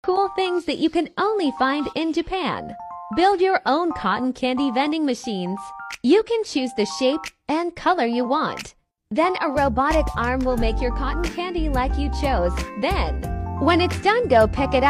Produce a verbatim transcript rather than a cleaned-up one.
Cool things that you can only find in Japan. Build your own cotton candy vending machines. You can choose the shape and color you want. Then a robotic arm will make your cotton candy like you chose. Then, when it's done, go pick it up.